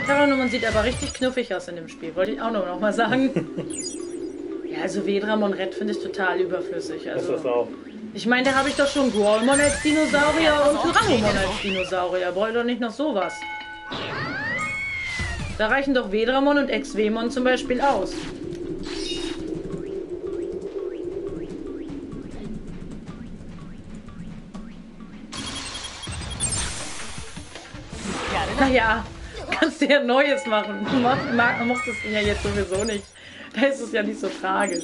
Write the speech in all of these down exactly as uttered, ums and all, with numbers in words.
Terranumon sieht aber richtig knuffig aus in dem Spiel. Wollte ich auch noch mal sagen. Ja, also Vedramon Red finde ich total überflüssig. Also, ist das auch. ich meine, da habe ich doch schon Growlmon als Dinosaurier und Tyrannomon als Dinosaurier. Brauche ich doch nicht noch sowas. Da reichen doch Vedramon und Exvemon zum Beispiel aus. Naja, kannst du ja Neues machen. Du mach, mag, mochtest ihn ja jetzt sowieso nicht. Da ist es ja nicht so tragisch.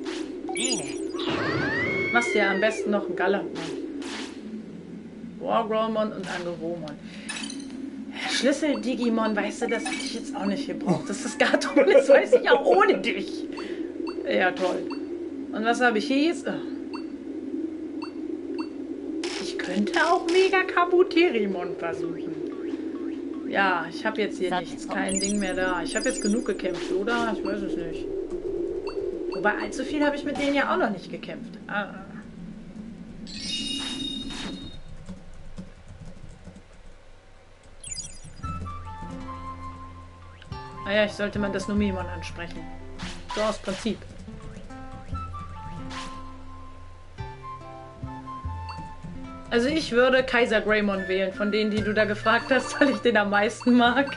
Machst ja am besten noch einen Galantmon. Wargrowlmon und Angeromon. Schlüssel-Digimon, weißt du, das hätte ich jetzt auch nicht gebraucht. Das ist Gatomon, das weiß ich auch ohne dich. Ja, toll. Und was habe ich hier jetzt? Oh. Ich könnte auch Mega Kabuterimon versuchen. Ja, ich habe jetzt hier nichts, kein Ding mehr da. Ich habe jetzt genug gekämpft, oder? Ich weiß es nicht. Wobei, allzu viel habe ich mit denen ja auch noch nicht gekämpft. Ah. Naja, ich sollte man das Numimon ansprechen. So aus Prinzip. Also ich würde Kaiser Greymon wählen, von denen, die du da gefragt hast, weil ich den am meisten mag.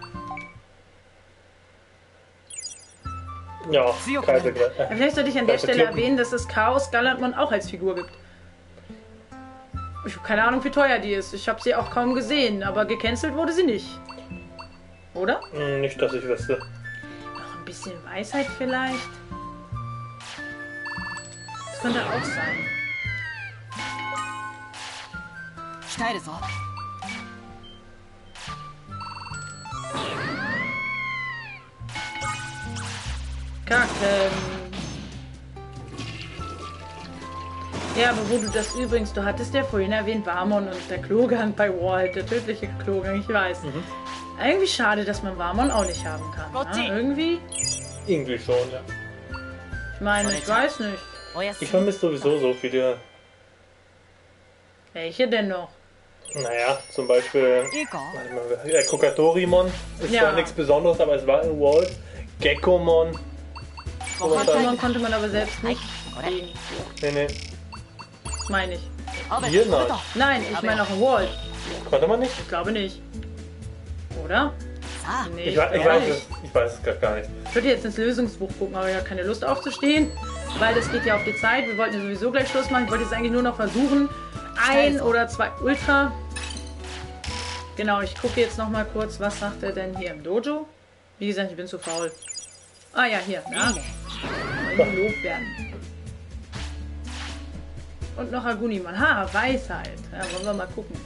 Ja, Kaiser Greymon. Ja, vielleicht sollte ich an der Stelle erwähnen, dass es Chaos Galantmon auch als Figur gibt. Ich habe keine Ahnung, wie teuer die ist. Ich habe sie auch kaum gesehen, aber gecancelt wurde sie nicht. Oder? Nicht, dass ich wüsste. Noch ein bisschen Weisheit vielleicht? Das könnte auch sein. Kacken. Ja, aber wo du das übrigens, du hattest ja vorhin erwähnt, Warmon und der Klogang bei Walt, der tödliche Klogang, ich weiß. Mhm. Irgendwie schade, dass man Warmon auch nicht haben kann. Ne? Irgendwie? Irgendwie schon, ja. Ich meine, ich weiß nicht. Ich vermisse sowieso so viele. Welche denn noch? Naja, zum Beispiel äh, Kokatorimon ist ja zwar nichts Besonderes, aber es war in Walt. Geckomon. Geckomon konnte man aber selbst nicht. Nee, nee. Meine ich. Hier nein. Nein, ich meine auch in Walt. Konnte man nicht? Ich glaube nicht. Oder? Nee, ich, ich, weiß, ich, weiß es, ich weiß es gar nicht. Ich würde jetzt ins Lösungsbuch gucken, aber ich habe keine Lust aufzustehen, weil das geht ja auf die Zeit. Wir wollten ja sowieso gleich Schluss machen. Ich wollte jetzt eigentlich nur noch versuchen, ein oder zwei Ultra. Genau, ich gucke jetzt noch mal kurz, was sagt er denn hier im Dojo? Wie gesagt, ich bin zu faul. Ah ja, hier. Ja. Gelobt werden. Und noch Aguniman. Ha, Weisheit. Ja, wollen wir mal gucken.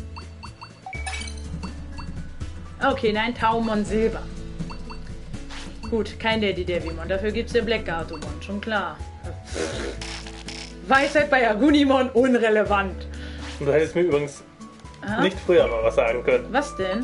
Okay, nein, Taumon Silber. Gut, kein Daddy Devimon. Dafür gibt es den Black Gatomon, schon klar. Weisheit bei Agunimon unrelevant. Und du hättest mir übrigens Aha. nicht früher mal was sagen können. Was denn?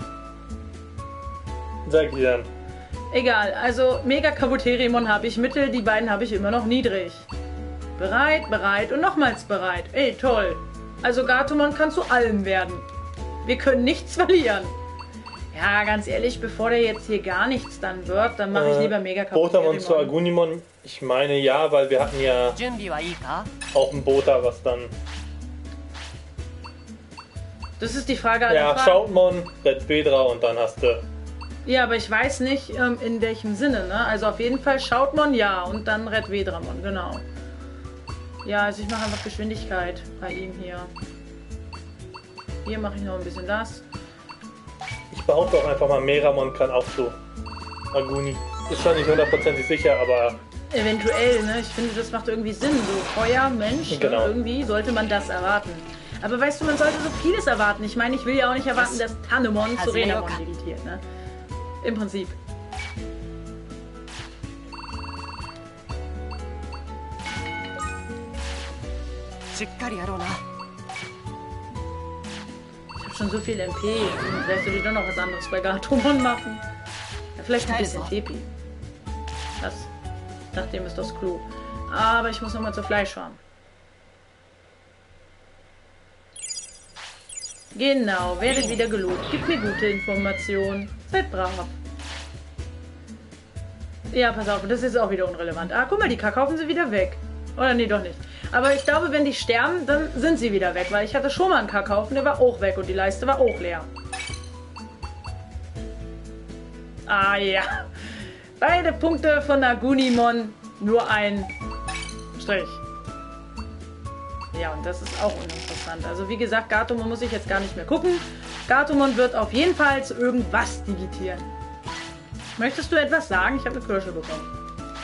Sag dir dann. Egal, also Mega Kabuterimon habe ich mittel, die beiden habe ich immer noch niedrig. Bereit, bereit und nochmals bereit. Ey, toll. Also Gatomon kann zu allem werden. Wir können nichts verlieren. Ja, ganz ehrlich, bevor der jetzt hier gar nichts dann wird, dann mache ich lieber Mega Kabuterimon. Botamon zu Agunimon, ich meine ja, weil wir hatten ja auch ein Bota, was dann... Das ist die Frage aller Ja, Fragen. Shoutmon, Red Vedra und dann hast du... Ja, aber ich weiß nicht, ähm, in welchem Sinne, ne? Also auf jeden Fall Shoutmon, ja, und dann Red Vedramon, genau. Ja, also ich mache einfach Geschwindigkeit bei ihm hier. Hier mache ich noch ein bisschen das. Ich behaupte auch einfach mal, Meramon kann auch so Aguni. Ist zwar nicht hundertprozentig sicher, aber... Eventuell, ne? Ich finde, das macht irgendwie Sinn. So Feuer, Mensch, genau. Ne? Irgendwie sollte man das erwarten. Aber weißt du, man sollte so vieles erwarten. Ich meine, ich will ja auch nicht erwarten, dass Tanemon zu Renamon digitiert, ne? Im Prinzip. Ich habe schon so viel M P. Vielleicht sollte ich doch noch was anderes bei Gatomon machen. Ja, vielleicht ein bisschen T P. Das. Nach dem ist das Clou. Aber ich muss noch mal zur Fleischfarm. Genau, werdet wieder gelobt. Gibt mir gute Informationen. Seid brav. Ja, pass auf, das ist auch wieder unrelevant. Ah, guck mal, die Kackhaufen sind wieder weg. Oder nee, doch nicht. Aber ich glaube, wenn die sterben, dann sind sie wieder weg. Weil ich hatte schon mal einen Kackhaufen, der war auch weg und die Leiste war auch leer. Ah ja. Beide Punkte von Agunimon. Nur ein Strich. Ja, und das ist auch uninteressant. Also wie gesagt, Gatomon muss ich jetzt gar nicht mehr gucken. Gatomon wird auf jeden Fall zu irgendwas digitieren. Möchtest du etwas sagen? Ich habe eine Kirsche bekommen.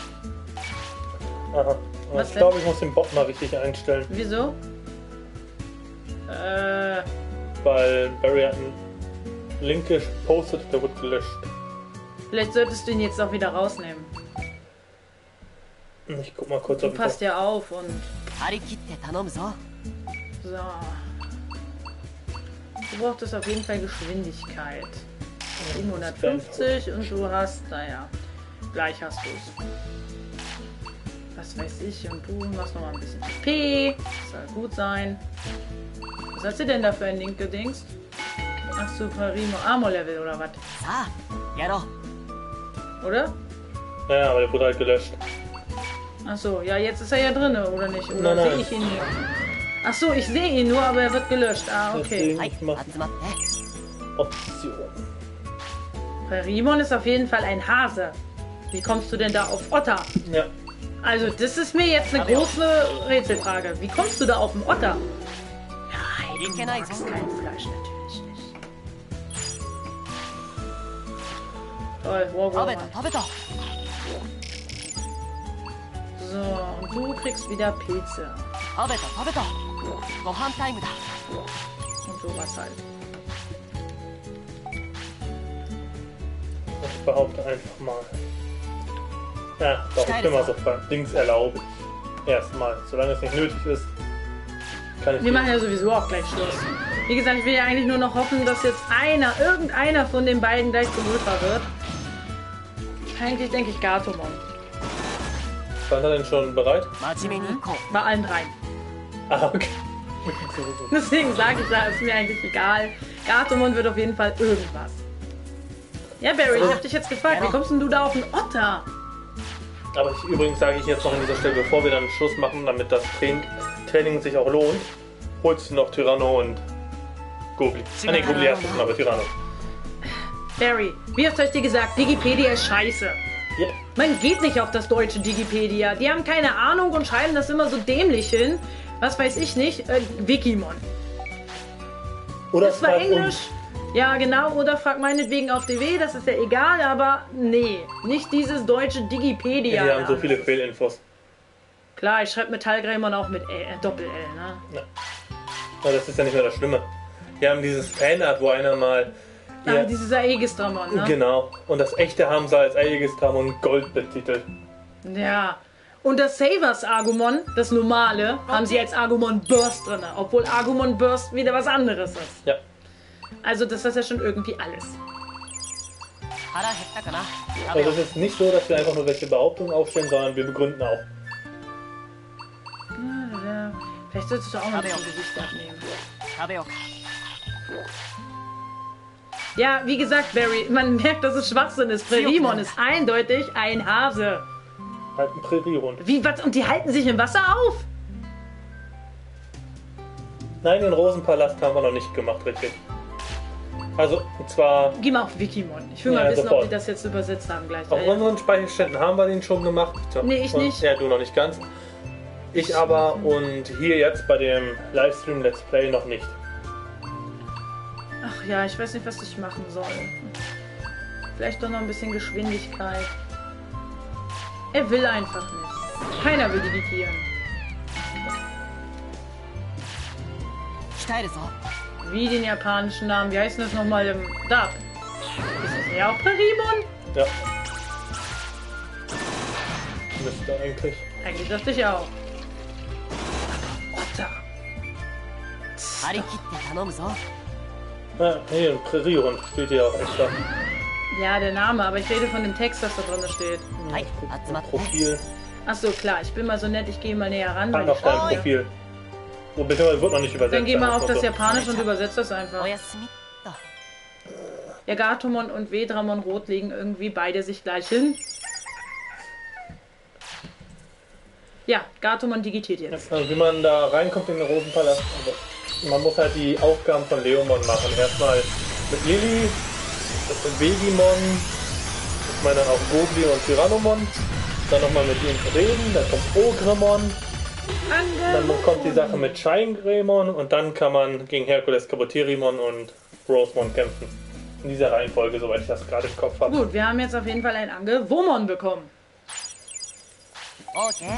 Aha. Was ich denn? glaube, ich muss den Bot mal richtig einstellen. Wieso? Äh, Weil Barry hat einen Link gepostet, der wird gelöscht. vielleicht solltest du ihn jetzt auch wieder rausnehmen. Ich guck mal kurz Du auf den passt Bot. ja auf und... 張り切って頼むぞ So. Du brauchtest auf jeden Fall Geschwindigkeit. siebenhundertfünfzig und du hast, naja, gleich hast du es. Was weiß ich, und du machst noch mal ein bisschen P. Soll gut sein. Was hast du denn da für ein Link gedingst? Ach, Super Rimo Armor Level oder was? さあやろう Oder? Naja, aber der wurde halt gelöscht. Ach so, ja, jetzt ist er ja drin, oder nicht? Oder Nein, nein. sehe ich ihn nur? Ach so, ich sehe ihn nur, aber er wird gelöscht. Ah, okay. Deswegen はい ich mache 集まって Option. Rimon ist auf jeden Fall ein Hase. Wie kommst du denn da auf Otter? Ja. Also, das ist mir jetzt eine große Rätselfrage. Wie kommst du da auf den Otter? Nein, いけないぞ das ist kein Fleisch, natürlich nicht. Toll, wow, 食 wow, べた wow. 食べた So, und du kriegst wieder Pilze. 食べた食べたご飯タイムだ Und sowas halt. Ich behaupte einfach mal. Ja, doch, ich bin mal so frei. Dings erlaube ich. Erstmal. Solange es nicht nötig ist, kann ich. Wir machen ja sowieso auch gleich Schluss. Wie gesagt, ich will ja eigentlich nur noch hoffen, dass jetzt einer, irgendeiner von den beiden gleich zum Ultra wird. Eigentlich denke ich Gatomon. War er denn schon bereit? 真面目に行こ Bei allen dreien. Ah, okay. Deswegen sage ich da, ist mir eigentlich egal. Gatomon wird auf jeden Fall irgendwas. Ja, Barry, ich hab dich jetzt gefragt, wie kommst denn du da auf einen Otter? Aber ich, übrigens sage ich jetzt noch an dieser Stelle, bevor wir dann Schluss machen, damit das Train Training sich auch lohnt, holst du noch Tyranno und Gobli. Ah ne, Gobli hast du schon, aber Tyranno. Barry, wie oft hab ich dir gesagt, Digipedia ist scheiße. Yep. Man geht nicht auf das deutsche Digipedia. Die haben keine Ahnung und schreiben das immer so dämlich hin. Was weiß ich nicht? Äh, Wikimon. Oder Das war frag Englisch. uns. Ja, genau. Oder frag meinetwegen auf D W. Das ist ja egal, aber nee. Nicht dieses deutsche Digipedia. Die haben so da. viele Fehlinfos. Klar, ich schreibe Metallgreymon auch mit L, äh, Doppel-L, ne? Ja. Aber das ist ja nicht mehr das Schlimme. Die haben dieses Fanart, wo einer mal. Ah, Ja, dieses Aegis-Dramon, ne? genau. Und das echte haben sie als Aegis-Dramon Gold betitelt. Ja. Und das Savers Agumon, das normale, haben sie als Agumon Burst drin. Obwohl Agumon Burst wieder was anderes ist. Ja. Also das ist ja schon irgendwie alles. 腹減ったかな食べ Also よ es ist nicht so, dass wir einfach nur welche Behauptungen aufstellen, sondern wir begründen auch. Ja, ja. Vielleicht solltest du auch mal ein bisschen Gewicht abnehmen. う食べようか Ja, wie gesagt, Barry, man merkt, dass es Schwachsinn ist. Prärimon ist eindeutig ein Hase. Halt ein Prärierhund. Wie, was? Und die halten sich im Wasser auf? Nein, den Rosenpalast haben wir noch nicht gemacht, richtig. Also, und zwar Geh mal auf Wikimon. Ich will Ja, mal wissen, sofort. ob die das jetzt übersetzt haben gleich. auf Ja, ja. unseren Speicherständen haben wir den schon gemacht. Nee, ich Und- nicht. Ja, du noch nicht ganz. Ich aber und hier jetzt bei dem Livestream Let's Play noch nicht. Ach ja, ich weiß nicht, was ich machen soll. Vielleicht doch noch ein bisschen Geschwindigkeit. Er will einfach nicht. Keiner will digitieren. 鍛えるぞ Wie den japanischen Namen. Wie heißt denn das nochmal im Dub? Ist das ja auch Prärimon? Ja. Müsste eigentlich. Eigentlich dachte ich auch. Otter. 張り切って頼むぞ Ja, nee, ein Prärierhund steht hier auch extra. Ja, der Name, aber ich rede von dem Text, das da drin steht. はい集まって Profil. Ach so, klar, ich bin mal so nett, ich gehe mal näher ran. Halt Weil auf dein Oi. Profil. Oh, beziehungsweise wird noch nicht übersetzt. Dann geh mal sagen auf wir das so. Japanisch und übersetzt das einfach. おやすみっと。 Ja, Gatomon und Vedramon Rot legen irgendwie beide sich gleich hin. Ja, Gatomon digitiert jetzt. Also wie man da reinkommt in den Rosenpalast, also man muss halt die Aufgaben von Leomon machen. Erstmal mit Lilly, mit Vegimon, ich meine dann auch Goblin und Tyrannomon, dann nochmal mit ihm reden, dann kommt Ogremon, dann kommt die Sache mit Shingremon und dann kann man gegen Herkules, Kabuterimon und Rosemon kämpfen. In dieser Reihenfolge, soweit ich das gerade im Kopf habe. Gut, wir haben jetzt auf jeden Fall ein Angewomon bekommen. Okay.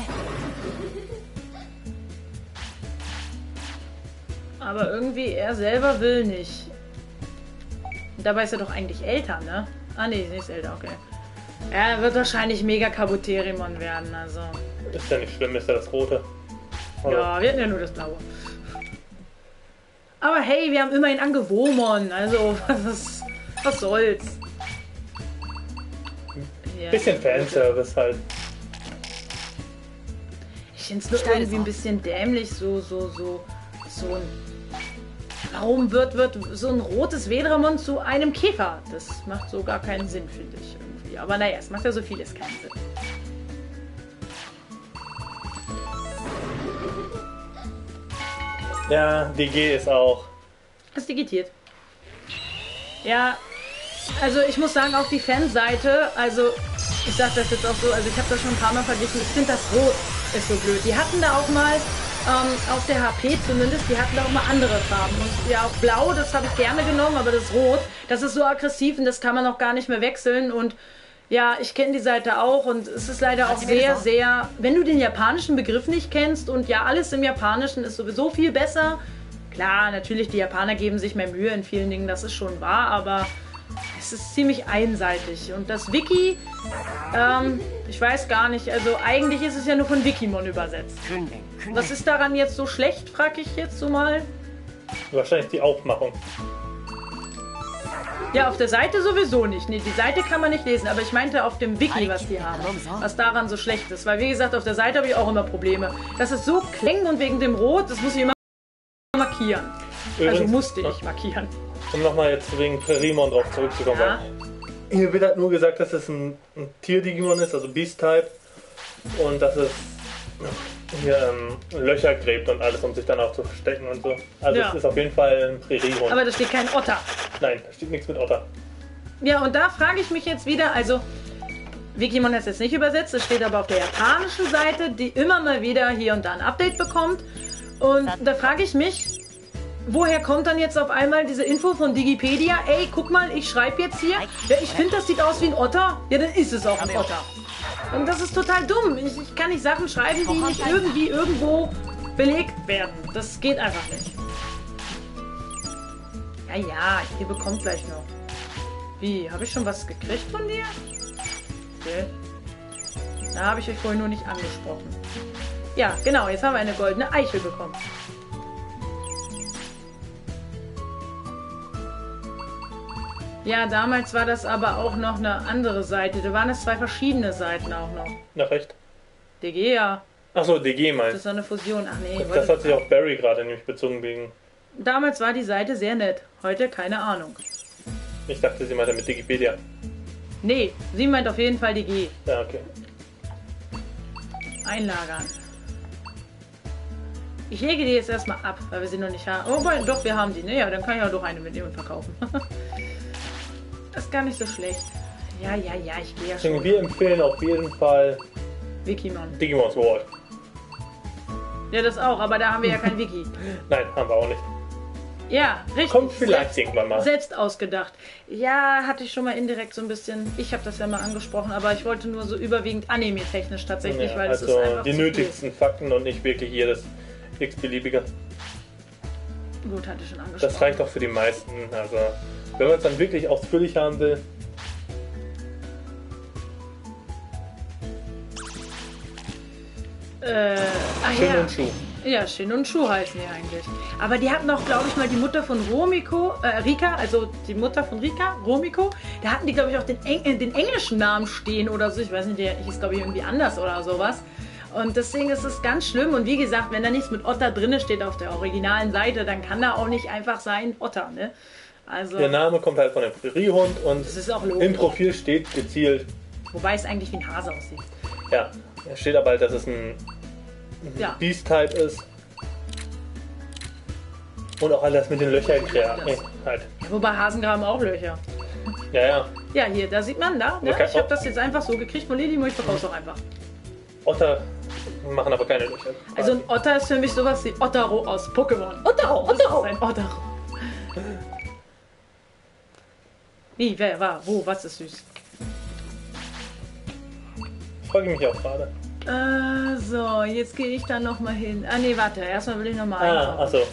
Aber irgendwie er selber will nicht. Und dabei ist er doch eigentlich älter, ne? Ah ne, ist älter, okay. Er wird wahrscheinlich mega Kabuterimon werden, also. Ist ja nicht schlimm, ist ja das Rote. Oder? Ja, wir hatten ja nur das Blaue. Aber hey, wir haben immerhin Angewomon, also was, was soll's. Ja. Bisschen Fanservice halt. Ich finde es nur irgendwie ein bisschen dämlich, so, so, so, so ein... Warum wird, wird so ein rotes Vedramon zu einem Käfer? Das macht so gar keinen Sinn, finde ich irgendwie. Aber naja, es macht ja so vieles keinen Sinn. Ja, D G ist auch. Ist digitiert. Ja, also ich muss sagen, auf die Fanseite, also ich sag das jetzt auch so, also ich habe das schon ein paar Mal verglichen, ich finde das Rot ist so blöd. Die hatten da auch mal, ähm, auf der H P zumindest, die hatten da auch mal andere Farben. Und ja, auch Blau, das habe ich gerne genommen, aber das Rot, das ist so aggressiv und das kann man auch gar nicht mehr wechseln. Und ja, ich kenne die Seite auch und es ist leider auch sehr, sehr, wenn du den japanischen Begriff nicht kennst und ja, alles im Japanischen ist sowieso viel besser. Klar, natürlich, die Japaner geben sich mehr Mühe in vielen Dingen, das ist schon wahr, aber es ist ziemlich einseitig. Und das Wiki, ähm, ich weiß gar nicht, also eigentlich ist es ja nur von Wikimon übersetzt. Was ist daran jetzt so schlecht, frage ich jetzt so mal. Wahrscheinlich die Aufmachung. Ja, auf der Seite sowieso nicht. Nee, die Seite kann man nicht lesen, aber ich meinte auf dem Wiki, was die haben, was daran so schlecht ist. Weil wie gesagt, auf der Seite habe ich auch immer Probleme. Das ist so kling und wegen dem Rot, das muss ich immer markieren. Übrigens, also musste ich markieren. Um nochmal jetzt wegen Prerimon drauf zurückzukommen. Ja. Hier wird halt nur gesagt, dass es ein, ein Tier-Digimon ist, also Beast-Type. Und dass es hier ähm, Löcher gräbt und alles, um sich dann auch zu verstecken und so. Also Ja. es ist auf jeden Fall ein Präriehund. Aber da steht kein Otter. Nein, da steht nichts mit Otter. Ja, und da frage ich mich jetzt wieder, also Wikimon hat es jetzt nicht übersetzt, es steht aber auf der japanischen Seite, die immer mal wieder hier und da ein Update bekommt. Und da frage ich mich, woher kommt dann jetzt auf einmal diese Info von Digipedia? Ey, guck mal, ich schreibe jetzt hier, ja, ich finde, das sieht aus wie ein Otter. Ja, dann ist es auch ein Otter. Und das ist total dumm. Ich, ich kann nicht Sachen schreiben, die nicht irgendwie irgendwo belegt werden. Das geht einfach nicht. Ja, ja, ihr bekommt gleich noch. Wie, habe ich schon was gekriegt von dir? Okay. Da habe ich euch vorhin nur nicht angesprochen. Ja, genau, jetzt haben wir eine goldene Eichel bekommen. Ja, damals war das aber auch noch eine andere Seite. Da waren es zwei verschiedene Seiten auch noch. Na recht. D G, ja. Achso, D G Das meinst. ist so eine Fusion. Ach nee. Das hat sich auf Barry gerade nämlich bezogen wegen. Damals war die Seite sehr nett. Heute keine Ahnung. Ich dachte, sie meinte mit Wikipedia. Nee, sie meint auf jeden Fall D G. Ja, okay. Einlagern. Ich lege die jetzt erstmal ab, weil wir sie noch nicht haben. Oh, weil- doch, wir haben die. Ne? Ja, dann kann ich auch doch eine mitnehmen und verkaufen. Das ist gar nicht so schlecht. Ja, ja, ja, ich gehe ja Deswegen, schon. wir empfehlen auf jeden Fall Wikimon. Digimon's World. Ja, das auch, aber da haben wir ja kein Wiki. Nein, haben wir auch nicht. Ja, richtig. Kommt vielleicht Selbst- irgendwann mal. Selbst ausgedacht. Ja, hatte ich schon mal indirekt so ein bisschen. Ich habe das ja mal angesprochen, aber ich wollte nur so überwiegend anime-technisch tatsächlich, Ja, weil es ist also einfach die zu viel. nötigsten Fakten und nicht wirklich jedes x-beliebige. Gut, hatte ich schon angesprochen. Das reicht auch für die meisten. Also, wenn man es dann wirklich ausführlich haben will. Äh, ach Shin ja. und Shu. Ja, Shin und Shu heißen die eigentlich. Aber die hatten auch, glaube ich, mal die Mutter von Romiko, äh, Rika, also die Mutter von Rika, Romiko, da hatten die, glaube ich, auch den, Eng äh, den englischen Namen stehen oder so. Ich weiß nicht, der hieß, glaube ich, irgendwie anders oder sowas. Und deswegen ist es ganz schlimm. Und wie gesagt, wenn da nichts mit Otter drinne steht auf der originalen Seite, dann kann da auch nicht einfach sein Otter, ne? Also, Der Name kommt halt von dem Präriehund und das ist auch logisch. im Profil steht gezielt, Wobei es eigentlich wie ein Hase aussieht. ja, es steht aber halt, dass es ein Ja. Beast-Type ist. Und auch alles mit den Löchern Ja, ja, das. halt. Ja, wobei Hasen haben auch Löcher. Ja, ja. Ja, hier, da sieht man, da. Ne? Okay. Ich habe das jetzt einfach so gekriegt von Lili, ich verkaufe auch einfach. Otter machen aber keine Löcher. Also ein Otter ist für mich sowas wie Ottero aus Pokémon. Ottero, Ottero! Das ist ein Ottero. Wie, wer, war, wo, was ist süß? Frage ich mich auch gerade. Äh, so, jetzt gehe ich da nochmal hin. Ah, nee, warte, erstmal will ich nochmal Ah, einkaufen. achso.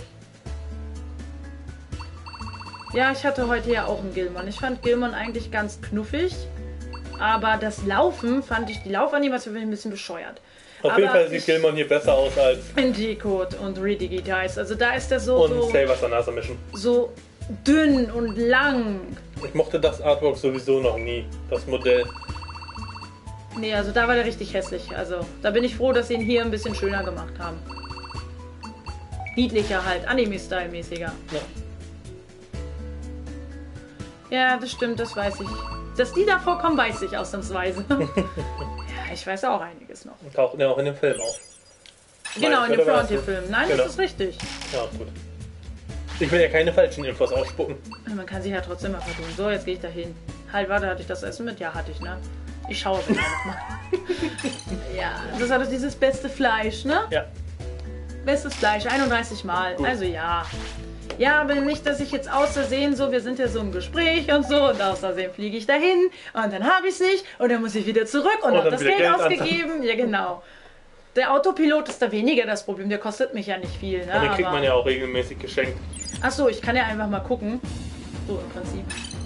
Ja, ich hatte heute ja auch einen Gilmon. Ich fand Gilmon eigentlich ganz knuffig. Aber das Laufen fand ich, die Laufanimation finde ich ein bisschen bescheuert. Auf aber jeden Fall sieht ich- Gilmon hier besser aus als In G-Code und Redigitize. Also da ist der so, und so, Saber Sanasa Mission. so dünn und lang. Ich mochte das Artwork sowieso noch nie, das Modell. Nee, also da war der richtig hässlich. Also da bin ich froh, dass sie ihn hier ein bisschen schöner gemacht haben. Niedlicher halt, Anime-Style-mäßiger. Ja. Ja, das stimmt, das weiß ich. Dass die da vorkommen, weiß ich ausnahmsweise. Ja, ich weiß auch einiges noch. Taucht ja auch in dem Film auf. Genau, in Meinst dem du, oder Frontier-Film. Nein, Genau. das ist richtig. Ja, gut. Ich will ja keine falschen Infos ausspucken. Man kann sich ja trotzdem mal vertun. So, jetzt gehe ich da hin. Halt, warte, hatte ich das Essen mit? Ja, hatte ich, ne? Ich schaue gleich nochmal. Ja, das hat doch dieses beste Fleisch, ne? Ja. Bestes Fleisch, einunddreißig Mal. Gut. Also ja. Ja, aber nicht, dass ich jetzt aus Versehen so, wir sind ja so im Gespräch und so, und aus Versehen fliege ich dahin und dann habe ich es nicht und dann muss ich wieder zurück und, Und habe dann das wieder Geld, Geld ausgegeben. Ja, genau. Der Autopilot ist da weniger das Problem, der kostet mich ja nicht viel. Ne? Und den kriegt aber- man ja auch regelmäßig geschenkt. Achso, ich kann ja einfach mal gucken. So im Prinzip.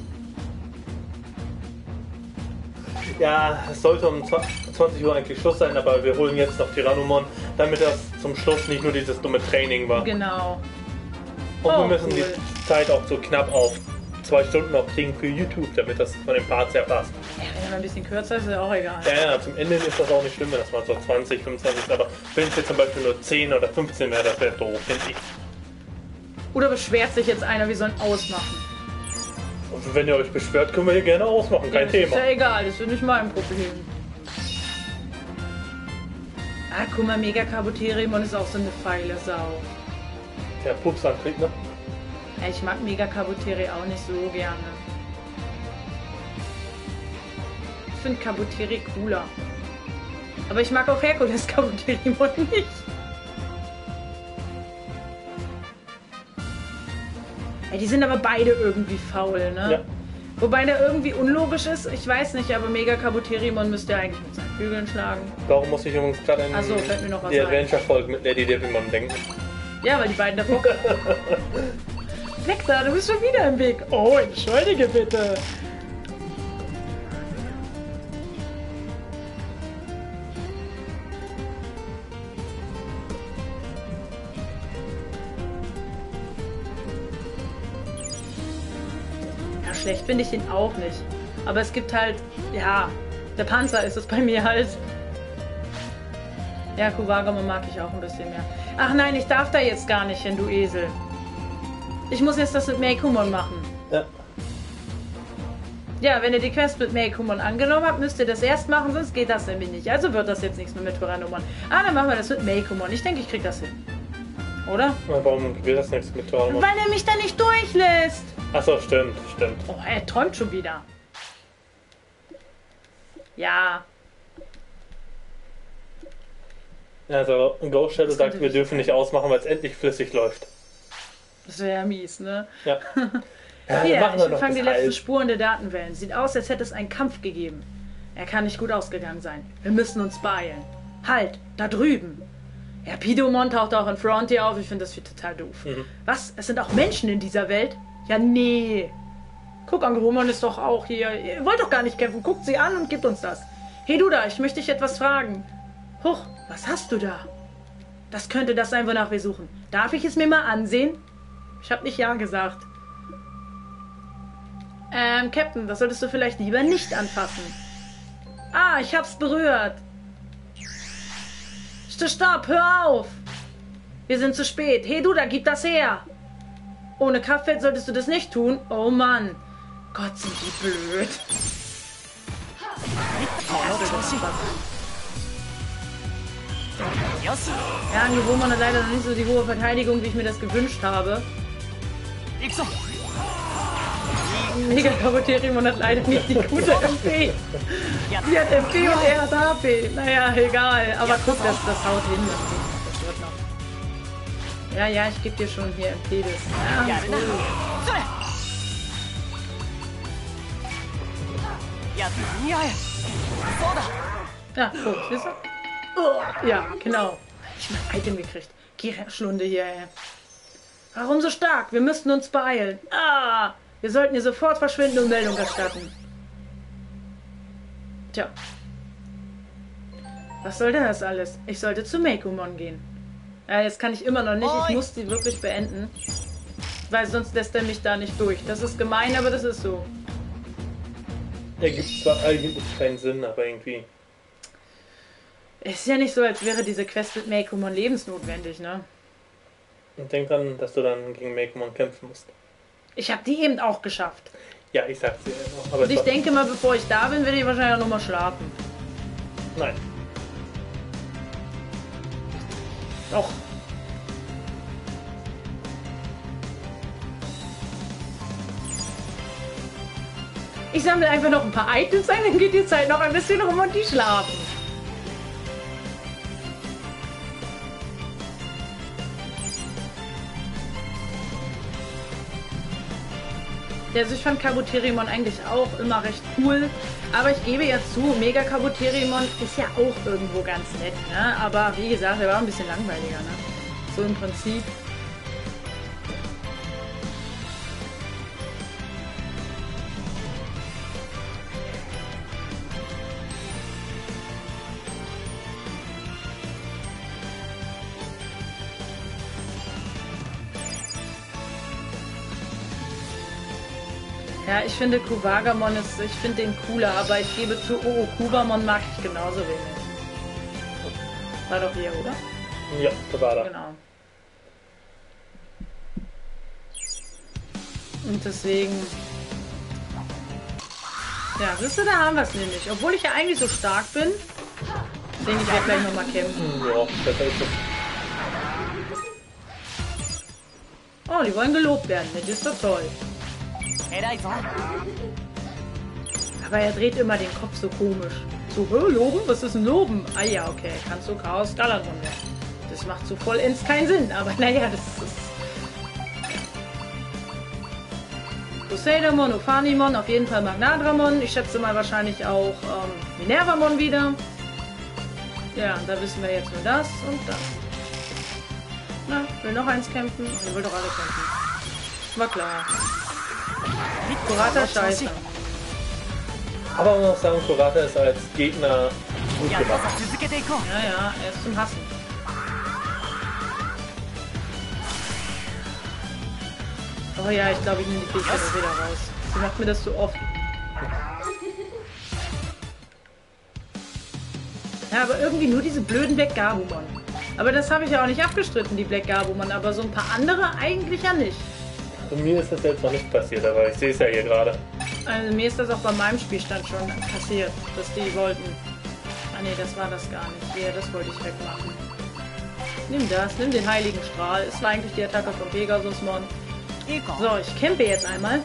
Ja, es sollte um zwanzig Uhr eigentlich Schluss sein, aber wir holen jetzt noch Tyrannomon, damit das zum Schluss nicht nur dieses dumme Training war. Genau. Und Oh, wir müssen cool. die Zeit auch so knapp auf zwei Stunden noch kriegen für YouTube, damit das von den Parts her passt. Ja, wenn er ein bisschen kürzer ist, ist ja auch egal. Ja, ja, zum Ende ist das auch nicht schlimm, wenn das mal so zwanzig, fünfundzwanzig ist, aber wenn es jetzt zum Beispiel nur zehn oder fünfzehn wäre, das wäre doof, finde ich. Oder beschwert sich jetzt einer, wir sollen ausmachen. Und wenn ihr euch beschwert, können wir hier gerne ausmachen, kein Ja, Thema. Ist ja egal, das ist nicht mein Problem. Ah, guck mal, Mega Kabuterimon ist auch so eine feile Sau. Der Pupsantrieb, ne? Ja, ich mag Mega Kabuteri auch nicht so gerne. Ich finde Kabuteri cooler. Aber ich mag auch Herkules Kabuterimon nicht. Ja, die sind aber beide irgendwie faul, ne? Ja. Wobei der irgendwie unlogisch ist, ich weiß nicht, aber Mega Kabuterimon müsste ja eigentlich mit seinen Flügeln schlagen. Darum muss ich übrigens gerade an Ach so, fällt mir noch was die ein. Adventure-Folge mit Lady Devilmon denken. Ja, weil die beiden davor. Weg da, du bist schon wieder im Weg. Oh, entschuldige bitte. Ja, schlecht finde ich den auch nicht. Aber es gibt halt, ja, der Panzer ist es bei mir halt. Ja, Kuwagamon mag ich auch ein bisschen mehr. Ach nein, ich darf da jetzt gar nicht hin, du Esel. Ich muss jetzt das mit Meikumon machen. Ja. Ja, wenn ihr die Quest mit Meikumon angenommen habt, müsst ihr das erst machen, sonst geht das nämlich nicht. Also wird das jetzt nichts mehr mit Tyrannomon. Ah, dann machen wir das mit Meikumon. Ich denke, ich krieg das hin. Oder? Warum will das nichts mit Tyrannomon? Weil er mich da nicht durchlässt. Achso, stimmt, stimmt. Oh, er träumt schon wieder. Ja. Also, Ghost Shadow Das sagt, könnte wir nicht dürfen sein. nicht ausmachen, weil es endlich flüssig läuft. Das wäre ja mies, ne? Ja. Ja, Hier, machen wir ich doch fange die bis letzten halb. Spuren der Datenwellen. Sieht aus, als hätte es einen Kampf gegeben. Er kann nicht gut ausgegangen sein. Wir müssen uns beeilen. Halt, da drüben. Ja, Pidomon taucht auch in Frontier auf. Ich finde das total doof. Mhm. Was? Es sind auch Menschen in dieser Welt? Ja, nee. Guck, Angromon ist doch auch hier. Ihr wollt doch gar nicht kämpfen. Guckt sie an und gebt uns das. Hey, du da, ich möchte dich etwas fragen. Huch, was hast du da? Das könnte das sein, wonach wir suchen. Darf ich es mir mal ansehen? Ich habe nicht Ja gesagt. Ähm, Captain, das solltest du vielleicht lieber nicht anfassen. Ah, ich hab's berührt. Stopp, hör auf! Wir sind zu spät. Hey du, da gib das her! Ohne Kraftfeld solltest du das nicht tun. Oh Mann. Gott, sind die blöd. Ja, Angewohnt hat leider noch nicht so die hohe Verteidigung, wie ich mir das gewünscht habe. Mega Kabuterimon hat leider nicht die gute M P. Sie hat M P und er hat H P. Naja, egal. Aber guck, das, das haut hin. Das, das wird noch. Ja, ja, ich gebe dir schon hier M P. Das. Ja, cool. Ja, guck, siehst du? Oh, ja, genau. Ich hab mein Item gekriegt. Kira-Schlunde hier, ey. Warum so stark? Wir müssten uns beeilen. Ah! Wir sollten hier sofort verschwinden und Meldung erstatten. Tja. Was soll denn das alles? Ich sollte zu Meicoomon gehen. Ja, jetzt kann ich immer noch nicht. Ich muss die wirklich beenden. Weil sonst lässt er mich da nicht durch. Das ist gemein, aber das ist so. Ergibt zwar eigentlich keinen Sinn, aber irgendwie... Es ist ja nicht so, als wäre diese Quest mit Meicoomon lebensnotwendig, ne? Und denk dran, dass du dann gegen Meicoomon kämpfen musst. Ich habe die eben auch geschafft. Ja, ich sag's dir noch. Aber Und ich denke mal, bevor ich da bin, werde ich wahrscheinlich auch noch mal schlafen. Nein. Doch. Ich sammle einfach noch ein paar Items ein, dann geht die Zeit noch ein bisschen rum und die schlafen. Ja, also ich fand Kabuterimon eigentlich auch immer recht cool, aber ich gebe ja zu, Mega Kabuterimon ist ja auch irgendwo ganz nett, ne? Aber wie gesagt, er war ein bisschen langweiliger, ne? So im Prinzip. Ja, ich finde Kuwagamon ist, ich finde den cooler, aber ich gebe zu, oh, Kubamon mag ich genauso wenig. War doch hier, oder? Ja, da war da. Genau. Und deswegen... Ja, siehst du, da haben wir es nämlich. Obwohl ich ja eigentlich so stark bin, denke ich, werde gleich nochmal kämpfen. Ja, besser ist es. Oh, die wollen gelobt werden, das ist doch toll. Aber er dreht immer den Kopf so komisch. So, hä, loben? Was ist ein Loben? Ah ja, okay, kannst du Chaos Galadon werden. Das macht so vollends keinen Sinn, aber naja, das ist... Poseidamon, Ophanimon, auf jeden Fall Magnadramon. Ich schätze mal wahrscheinlich auch ähm, Minervamon wieder. Ja, da wissen wir jetzt nur das und das. Na, will noch eins kämpfen? Ich will doch alle kämpfen. War klar. Kurata scheiße. Aber man muss sagen, Kurata ist als Gegner gut gemacht. Ja, ja, er ist zum Hassen. Oh ja, ich glaube, ich nehme die Fähigkeit auch wieder raus. Sie macht mir das so oft. Ja, aber irgendwie nur diese blöden Black Gabumon. Aber das habe ich ja auch nicht abgestritten, die Black Gabumon. Aber so ein paar andere eigentlich ja nicht. Und mir ist das jetzt noch nicht passiert, aber ich sehe es ja hier gerade. Also mir ist das auch bei meinem Spielstand schon passiert, dass die wollten... Ah ne, das war das gar nicht. Hier, das wollte ich wegmachen. Nimm das, nimm den heiligen Strahl. Es war eigentlich die Attacke von Pegasusmon. So, ich campe jetzt einmal.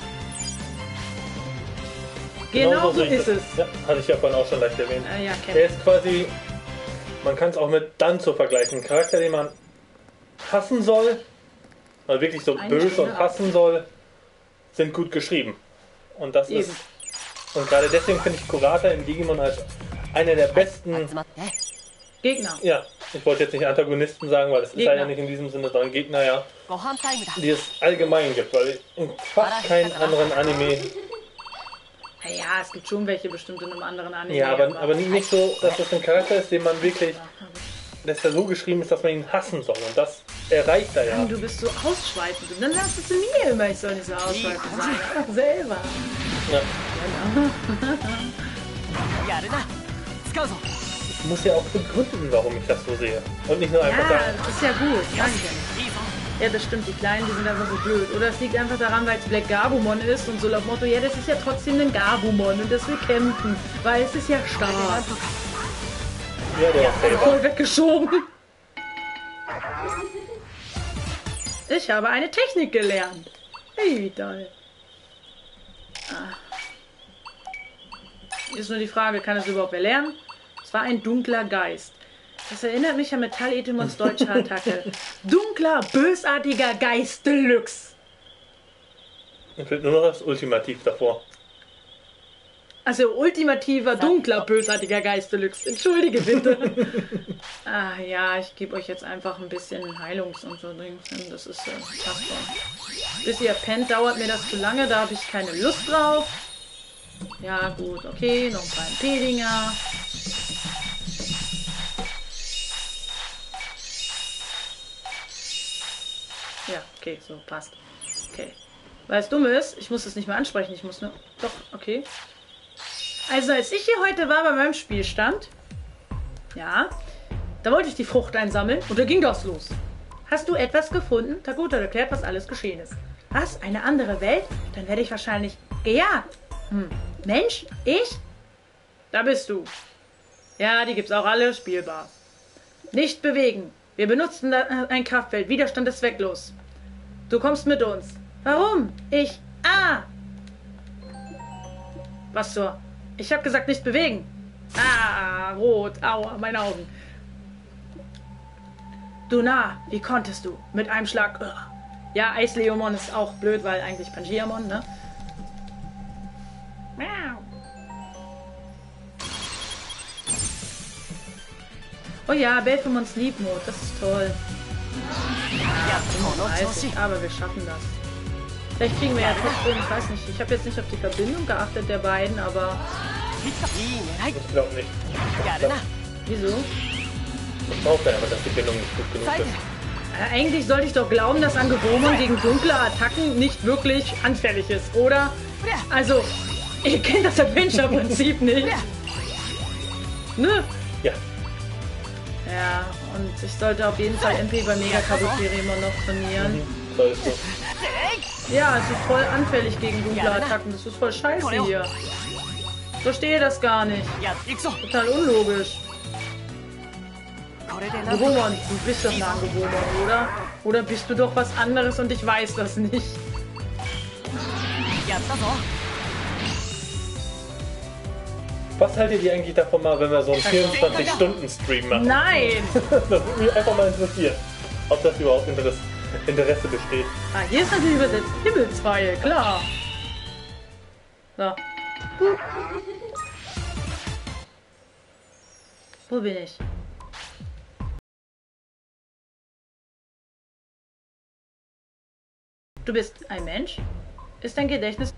Genau so ist es. Ja, hatte ich ja vorhin auch schon leicht erwähnt. Ah, ja, Er ist quasi... Man kann es auch mit Danzo vergleichen. Ein Charakter, den man hassen soll... Also wirklich so Eine böse Stunde und hassen soll, sind gut geschrieben. Und das Eben. ist. Und gerade deswegen finde ich Kurata in Digimon als einer der besten. Gegner. Ja, ich wollte jetzt nicht Antagonisten sagen, weil das ist Gegner. ja nicht in diesem Sinne, sondern Gegner, ja. Die es allgemein gibt, weil in fast keinem anderen Anime. Ja, es gibt schon welche bestimmt in einem anderen Anime. Ja, aber, aber nicht so, dass das ein Charakter ist, den man wirklich. Dass er so geschrieben ist, dass man ihn hassen soll. Und das erreicht er ja. Mann, du bist so ausschweifend. Und dann sagst du zu mir immer, ich soll nicht so ausschweifend sein. Einfach selber. Ja. Genau. Ich muss ja auch begründen, warum ich das so sehe. Und nicht nur einfach Ja, sagen, das ist ja gut. Sag ich ja nicht. いいぞ Ja, das stimmt, die Kleinen, die sind einfach so blöd. Oder es liegt einfach daran, weil es Black Gabumon ist und so laut Motto, ja, das ist ja trotzdem ein Gabumon und das will kämpfen, weil es ist ja stark. なんとか ja, der ist selber. Voll weggeschoben. Ich habe eine Technik gelernt. Hey, wie toll. Ah. Ist nur die Frage, kann es überhaupt wer lernen? Es war ein dunkler Geist. Das erinnert mich an Metall-Etemons deutsche Attacke. Dunkler, bösartiger Geist Deluxe. Mir fehlt nur noch das Ultimativ davor. Also ultimativer, dunkler, bösartiger Geist Deluxe. Entschuldige bitte. Ah ja, ich gebe euch jetzt einfach ein bisschen Heilungs- und so Dings hin. Das ist äh, schaffbar. Bis ihr pennt, dauert mir das zu lange. Da habe ich keine Lust drauf. Ja gut, okay. Noch ein paar M P-Dinger. Ja, okay, so passt. Okay. Weil es dumm ist, ich muss es nicht mehr ansprechen. Ich muss nur... Doch, okay. Also als ich hier heute war bei meinem Spielstand, ja, da wollte ich die Frucht einsammeln und da ging das los. Hast du etwas gefunden? Taguta hat erklärt, was alles geschehen ist. Was? Eine andere Welt? Dann werde ich wahrscheinlich gejagt. Hm. Mensch? Ich? Da bist du. Ja, die gibt's auch alle spielbar. Nicht bewegen. Wir benutzen da ein Kraftfeld. Widerstand ist zwecklos. Du kommst mit uns. Warum? Ich. Ah! Was zur... Ich habe gesagt, nicht bewegen. Ah, rot. Aua, meine Augen. Du nah, wie konntest du? Mit einem Schlag. Ugh. Ja, Eisleomon ist auch blöd, weil eigentlich Pangiamon, ne? Miau. Oh ja, Belphemon Sleep Mode, das ist toll. やっとこの調子 dreißig, aber wir schaffen das. Vielleicht kriegen wir ja trotzdem, ich weiß nicht, ich habe jetzt nicht auf die Verbindung geachtet der beiden, aber いい狙い Ich glaube nicht. やるな wieso? Ich hoffe aber, dass die Bindung nicht gut genug 冴えて ist. る Äh, eigentlich sollte ich doch glauben, dass Angewomon gegen dunkle Attacken nicht wirklich anfällig ist, oder? Also, ihr kennt das Adventure-Prinzip nicht. Ne? Ja. Ja, und ich sollte auf jeden Fall M P bei Mega Kabuterimon noch trainieren. Mhm. So ist es. Ja, es ist voll anfällig gegen dunkle Attacken. Das ist voll scheiße hier. Verstehe das gar nicht. やっていくぞ Total unlogisch. これでなんとか Angewomon, du bist doch ein Angewomon, oder? Oder bist du doch was anderes und ich weiß das nicht? やったぞ Was haltet ihr eigentlich davon mal, wenn wir so einen vierundzwanzig-Stunden-Stream machen? Nein! Das würde mich einfach mal interessieren, ob das überhaupt Interesse, Interesse besteht. Ah, hier ist natürlich übersetzt Himmelsfeil, klar. So. Hup. Wo bin ich? Du bist ein Mensch? Ist dein Gedächtnis...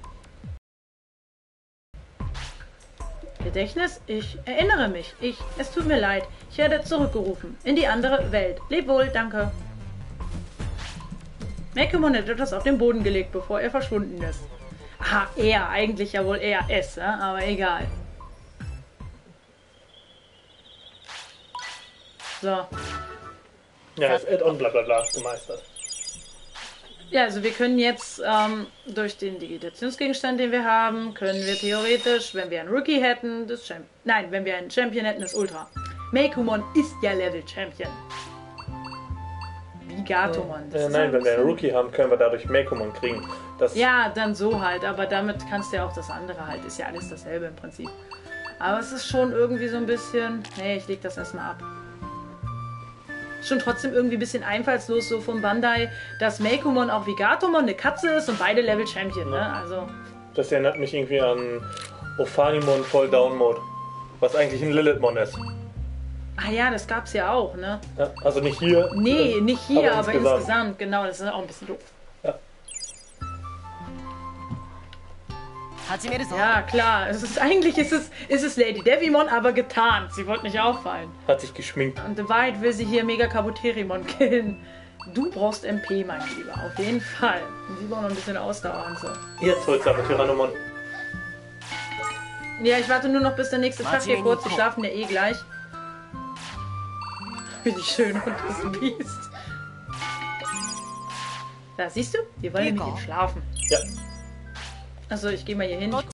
Gedächtnis? Ich erinnere mich. Ich... Es tut mir leid. Ich werde zurückgerufen. In die andere Welt. Leb wohl, danke. Mekumon hat etwas auf den Boden gelegt, bevor er verschwunden ist. Ah, er. Eigentlich ja wohl eher es, ja? Aber egal. So. Ja, das Add-on blablabla gemeistert. Ja, also wir können jetzt ähm, durch den Digitationsgegenstand, den wir haben, können wir theoretisch, wenn wir einen Rookie hätten, das Champion... Nein, wenn wir einen Champion hätten, das Ultra. Mekumon ist ja Level Champion. Wie Gatomon. Das Äh, ist nein, ein wenn wir einen bisschen- Rookie haben, können wir dadurch Mekumon kriegen. Das Ja, dann so halt, aber damit kannst du ja auch das andere halt. Ist ja alles dasselbe im Prinzip. Aber es ist schon irgendwie so ein bisschen... Nee, ich leg das erstmal ab. Schon trotzdem irgendwie ein bisschen einfallslos so von Bandai, dass Mekumon auch wie Gatomon eine Katze ist und beide Level Champion, ne? Also... Das erinnert mich irgendwie an Ophanimon Fall Down Mode. Was eigentlich ein Lilithmon ist. Ah ja, das gab's ja auch, ne? Ja, also nicht hier. Nee, äh, nicht hier, aber, insgesamt. insgesamt. Genau, das ist auch ein bisschen doof. 始めるぞ Ja, klar. Es ist, eigentlich ist es, ist es Lady Devimon, aber getarnt. Sie wollte nicht auffallen. Hat sich geschminkt. Und in Wahrheit will sie hier Mega Kabuterimon killen. Du brauchst M P, mein Lieber. Auf jeden Fall. Und sie braucht noch ein bisschen Ausdauer und so. Jetzt holt's aber Tyrannomon. Ja, ich warte nur noch bis der nächste Tag hier kurz. Wir schlafen ja eh gleich. Wie schön und das Biest. Da siehst du, wir wollen Geh, nämlich Gott. schlafen. Ja. Also ich gehe mal hier hin.